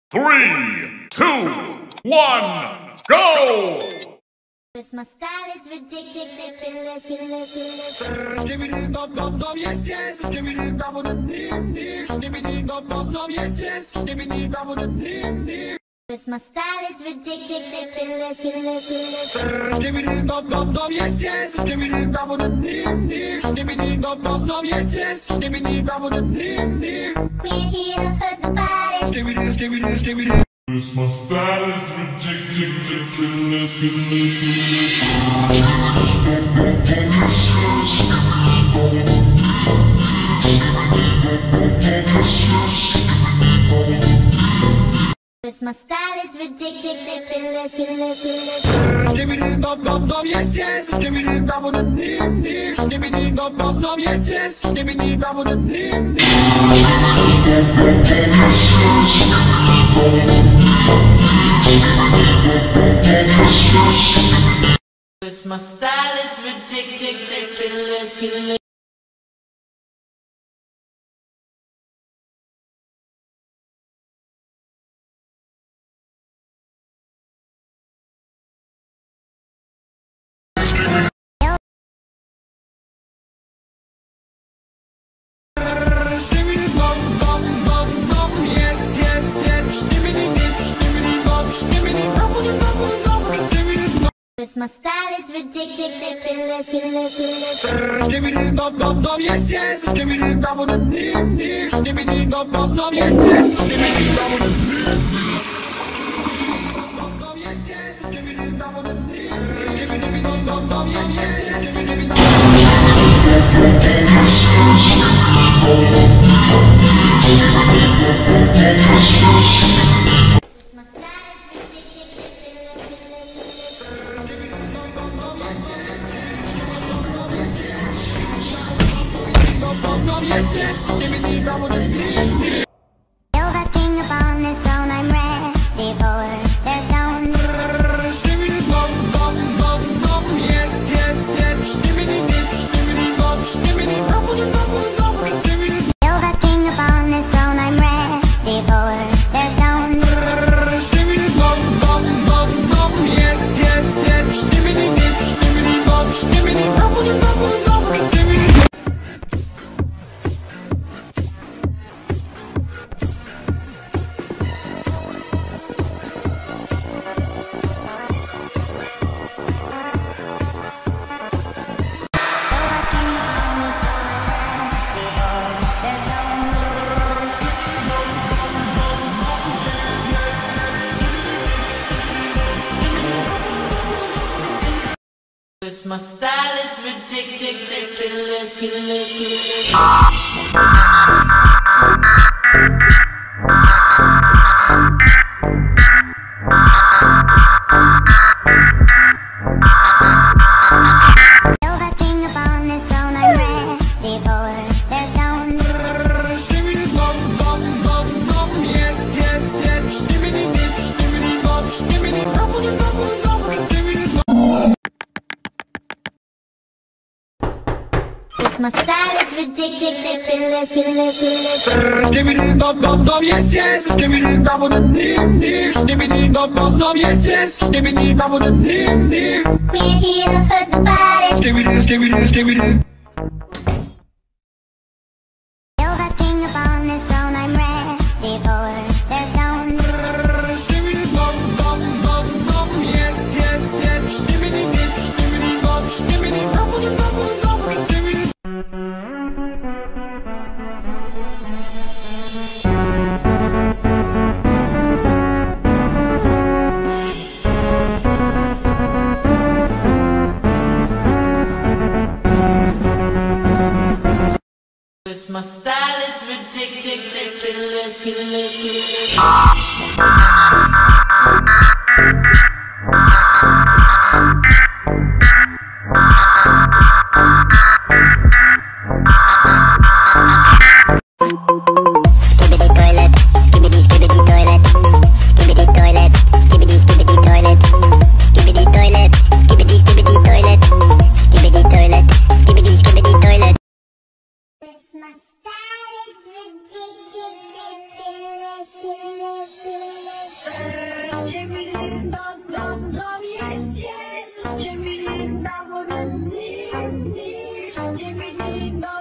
3, 2, 1, go! My style is ridiculous. Skibidi dum dum dum, yes yes. Skibidi dum dum dim dim. Skibidi dum dum dum, yes yes. Skibidi dum dum dim dim. My style is ridiculous. Skibidi dum dum dum, yes yes. Skibidi dum dum dim dim. Skibidi dum dum dum, yes yes. Skibidi dum dum dim dim. We ain't here to hurt nobody. Skibidi skibidi skibidi. My style is ridiculous. My style is ridiculous. Skibidi dum dum dum, yes yes. Skibidi dum dum dim dim. Skibidi dum dum dum, yes yes. Skibidi dum dum dim dim. My style is ridiculous. Skibidi dum dum dum dum, yes yes yes. Skibidi dip, skibidi dum, skibidi dum dum dum dum. My style is ridiculous. Skibidi dum dum dum, yes yes. Skibidi dum dum dim dim. Skibidi dum dum dum, yes yes. Skibidi dum dum dim dum, yes yes. Skibidi dum dum dim. Skibidi dum dum, yes yes. Skibidi dum dum. My style is Yes, yes, skibidi dum dum dim dim. You're the king upon this throne. I'm ready for their stone. Skibidi dum dum dum dum, yes yes yes. Skibidi dip, skibidi dum, skibidi dum dum dum dum. You're the king upon this throne. I'm ready for their stone. Skibidi dum dum dum dum, yes yes yes. Skibidi dip, skibidi dum, skibidi dum dum dum dum. My style is ridiculous. You're the king upon this throne. I'm ready for their stone. Skibidi dum dum dum dum, yes yes yes. Skibidi dip, skibidi dum, skibidi dum dum dum dum. My style is ridiculous. Skibidi dum dum dum, yes yes. Skibidi dum dum dim dim. Skibidi dum dum dum, yes yes. Skibidi dum dum dim dim. We ain't here to hurt nobody. Skibidi skibidi skibidi. You're the king upon this throne. I'm ready for their stone. Skibidi dum dum dum dum, yes yes yes. Skibidi dip, skibidi dum, skibidi dum dum dum dum. My style is ridiculous. Skibidi toilet, skibidi toilet, skibidi toilet, skibidi toilet, skibidi toilet, skibidi toilet, skibidi toilet, skibidi toilet. This my style is ridiculous. Skibidi dum dum dum, yes, yes. Skibidi dum dum dum, skibidi dum.